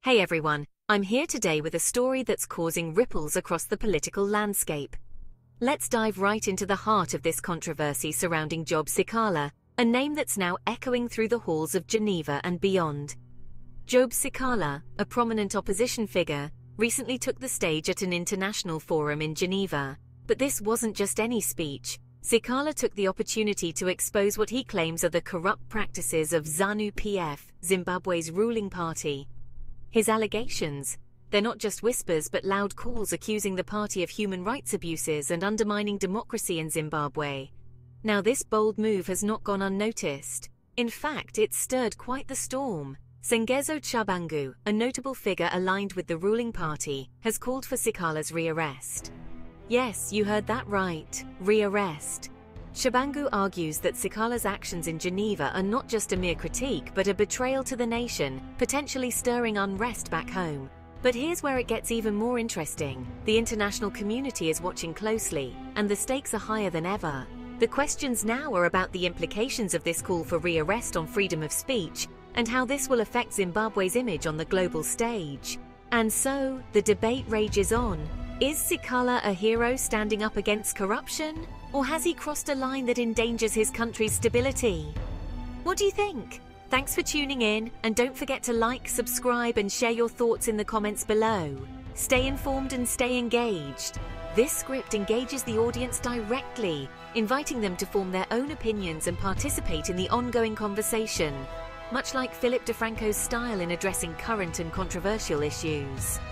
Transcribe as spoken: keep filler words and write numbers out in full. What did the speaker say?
Hey everyone, I'm here today with a story that's causing ripples across the political landscape. Let's dive right into the heart of this controversy surrounding Job Sikala, a name that's now echoing through the halls of Geneva and beyond. Job Sikala, a prominent opposition figure, recently took the stage at an international forum in Geneva. But this wasn't just any speech. Sikala took the opportunity to expose what he claims are the corrupt practices of ZANU-P F, Zimbabwe's ruling party. His allegations, they're not just whispers but loud calls accusing the party of human rights abuses and undermining democracy in Zimbabwe. Now this bold move has not gone unnoticed. In fact, it's stirred quite the storm. Sengezo Tshabangu, a notable figure aligned with the ruling party, has called for Sikala's rearrest. Yes, you heard that right, rearrest. Tshabangu argues that Sikala's actions in Geneva are not just a mere critique but a betrayal to the nation, potentially stirring unrest back home. But here's where it gets even more interesting. The international community is watching closely, and the stakes are higher than ever. The questions now are about the implications of this call for rearrest on freedom of speech, and how this will affect Zimbabwe's image on the global stage. And so, the debate rages on. Is Sikala a hero standing up against corruption? Or has he crossed a line that endangers his country's stability? What do you think? Thanks for tuning in, and don't forget to like, subscribe, and share your thoughts in the comments below. Stay informed and stay engaged. This script engages the audience directly, inviting them to form their own opinions and participate in the ongoing conversation, much like Philip DeFranco's style in addressing current and controversial issues.